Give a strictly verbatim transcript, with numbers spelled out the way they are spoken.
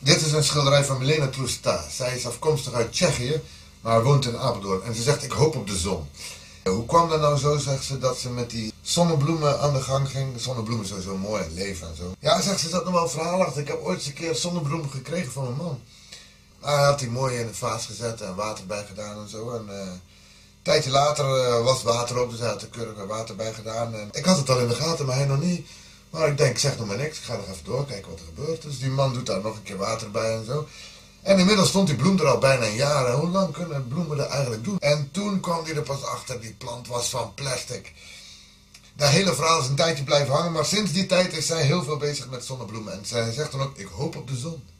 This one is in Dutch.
Dit is een schilderij van Milena Troosta. Zij is afkomstig uit Tsjechië, maar woont in Apeldoorn. En ze zegt, ik hoop op de zon. Hoe kwam dat nou zo, zegt ze, dat ze met die zonnebloemen aan de gang ging? Zonnebloemen zijn zo mooi en leven en zo. Ja, zegt ze, zat nog wel een verhaal achter. Ik heb ooit eens een keer zonnebloemen gekregen van mijn man. Nou, hij had die mooi in een vaas gezet en water bij gedaan en zo. En uh, een tijdje later uh, was het water op, dus hij had er keurig water bij gedaan. En ik had het al in de gaten, maar hij nog niet. Maar ik denk, ik zeg nog maar niks, ik ga nog even doorkijken wat er gebeurt. Dus die man doet daar nog een keer water bij en zo. En inmiddels stond die bloem er al bijna een jaar. En hoe lang kunnen bloemen dat eigenlijk doen? En toen kwam hij er pas achter, die plant was van plastic. Dat hele verhaal is een tijdje blijven hangen, maar sinds die tijd is zij heel veel bezig met zonnebloemen. En zij zegt dan ook, ik hoop op de zon.